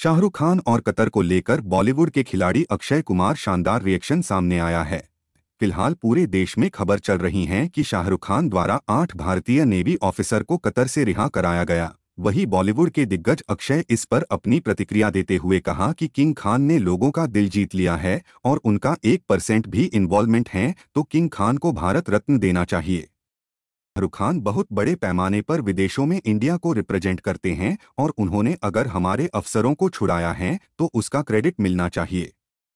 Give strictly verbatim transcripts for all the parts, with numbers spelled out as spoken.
शाहरुख खान और कतर को लेकर बॉलीवुड के खिलाड़ी अक्षय कुमार शानदार रिएक्शन सामने आया है। फिलहाल पूरे देश में खबर चल रही है कि शाहरुख खान द्वारा आठ भारतीय नेवी ऑफिसर को कतर से रिहा कराया गया। वहीं बॉलीवुड के दिग्गज अक्षय इस पर अपनी प्रतिक्रिया देते हुए कहा कि किंग खान ने लोगों का दिल जीत लिया है और उनका एक परसेंट भी इन्वॉल्वमेंट है तो किंग खान को भारत रत्न देना चाहिए। शाहरुख खान बहुत बड़े पैमाने पर विदेशों में इंडिया को रिप्रेजेंट करते हैं और उन्होंने अगर हमारे अफसरों को छुड़ाया है तो उसका क्रेडिट मिलना चाहिए।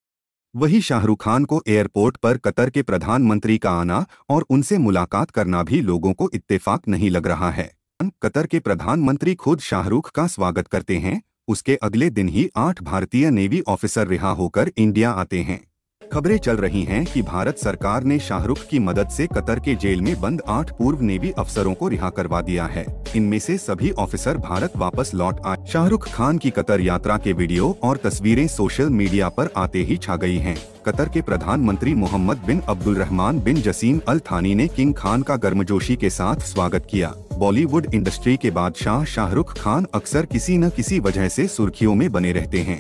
वहीं शाहरुख खान को एयरपोर्ट पर कतर के प्रधानमंत्री का आना और उनसे मुलाकात करना भी लोगों को इत्तेफाक नहीं लग रहा है। कतर के प्रधानमंत्री खुद शाहरुख का स्वागत करते हैं। उसके अगले दिन ही आठ भारतीय नेवी ऑफिसर रिहा होकर इंडिया आते हैं। खबरें चल रही हैं कि भारत सरकार ने शाहरुख की मदद से कतर के जेल में बंद आठ पूर्व नेवी अफसरों को रिहा करवा दिया है। इनमें से सभी ऑफिसर भारत वापस लौट आए। शाहरुख खान की कतर यात्रा के वीडियो और तस्वीरें सोशल मीडिया पर आते ही छा गई हैं। कतर के प्रधानमंत्री मोहम्मद बिन अब्दुलरहमान बिन जसीम अल थानी ने किंग खान का गर्मजोशी के साथ स्वागत किया। बॉलीवुड इंडस्ट्री के बादशाह शाहरुख खान अक्सर किसी न किसी वजह से सुर्खियों में बने रहते हैं।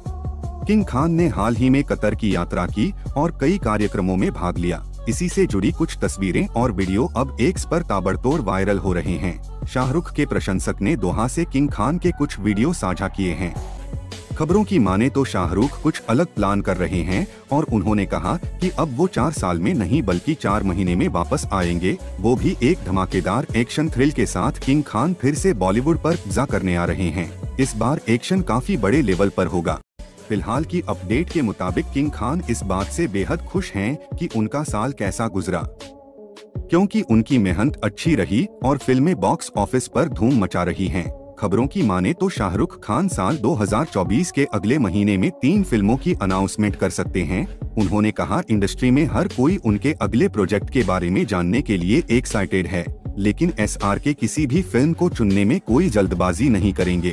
किंग खान ने हाल ही में कतर की यात्रा की और कई कार्यक्रमों में भाग लिया। इसी से जुड़ी कुछ तस्वीरें और वीडियो अब एक्स पर ताबड़तोड़ वायरल हो रहे हैं। शाहरुख के प्रशंसक ने दोहा से किंग खान के कुछ वीडियो साझा किए हैं। खबरों की माने तो शाहरुख कुछ अलग प्लान कर रहे हैं और उन्होंने कहा कि अब वो चार साल में नहीं बल्कि चार महीने में वापस आएंगे, वो भी एक धमाकेदार एक्शन थ्रिल के साथ। किंग खान फिर से बॉलीवुड पर कब्जा करने आ रहे हैं। इस बार एक्शन काफी बड़े लेवल पर होगा। फिलहाल की अपडेट के मुताबिक किंग खान इस बात से बेहद खुश हैं कि उनका साल कैसा गुजरा, क्योंकि उनकी मेहनत अच्छी रही और फिल्में बॉक्स ऑफिस पर धूम मचा रही हैं। खबरों की माने तो शाहरुख खान साल दो हज़ार चौबीस के अगले महीने में तीन फिल्मों की अनाउंसमेंट कर सकते हैं। उन्होंने कहा, इंडस्ट्री में हर कोई उनके अगले प्रोजेक्ट के बारे में जानने के लिए एक्साइटेड है, लेकिन एस आर के किसी भी फिल्म को चुनने में कोई जल्दबाजी नहीं करेंगे।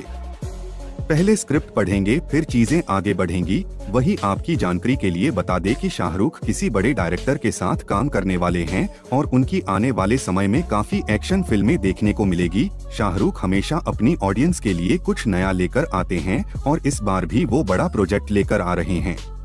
पहले स्क्रिप्ट पढ़ेंगे, फिर चीजें आगे बढ़ेंगी। वही आपकी जानकारी के लिए बता दें कि शाहरुख किसी बड़े डायरेक्टर के साथ काम करने वाले हैं और उनकी आने वाले समय में काफी एक्शन फिल्में देखने को मिलेगी। शाहरुख हमेशा अपनी ऑडियंस के लिए कुछ नया लेकर आते हैं और इस बार भी वो बड़ा प्रोजेक्ट लेकर आ रहे हैं।